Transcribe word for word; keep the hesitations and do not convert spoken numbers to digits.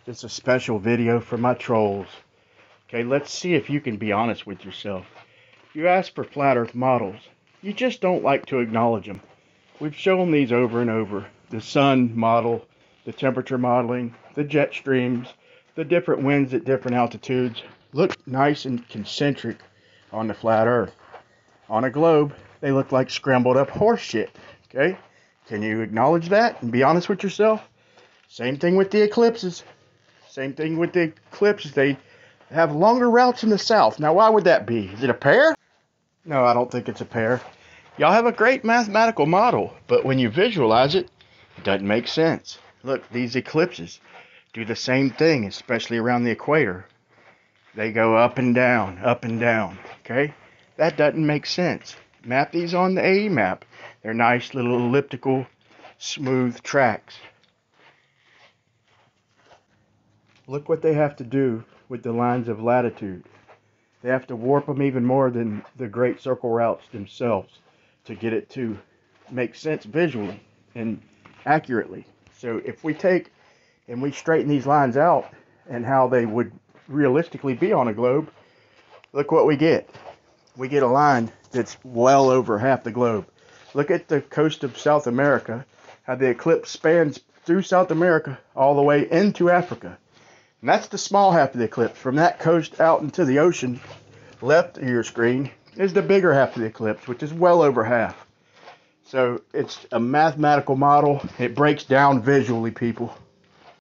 It's a special video for my trolls. Okay, let's see if you can be honest with yourself. You ask for flat earth models. You just don't like to acknowledge them. We've shown these over and over. The sun model, the temperature modeling, the jet streams, the different winds at different altitudes look nice and concentric on the flat earth. On a globe, they look like scrambled up horse shit. Okay? Can you acknowledge that and be honest with yourself? Same thing with the eclipses. Same thing with the eclipses. They have longer routes in the south. Now, why would that be? Is it a pair? No, I don't think it's a pair. Y'all have a great mathematical model, but when you visualize it, it doesn't make sense. Look, these eclipses do the same thing, especially around the equator. They go up and down, up and down, okay? That doesn't make sense. Map these on the A E map. They're nice little elliptical, smooth tracks. Look what they have to do with the lines of latitude. They have to warp them even more than the great circle routes themselves to get it to make sense visually and accurately. So if we take and we straighten these lines out and how they would realistically be on a globe, look what we get. We get a line that's well over half the globe. Look at the coast of South America, how the eclipse spans through South America all the way into Africa. And that's the small half of the eclipse. From that coast out into the ocean, left of your screen, is the bigger half of the eclipse, which is well over half. So it's a mathematical model. It breaks down visually, people.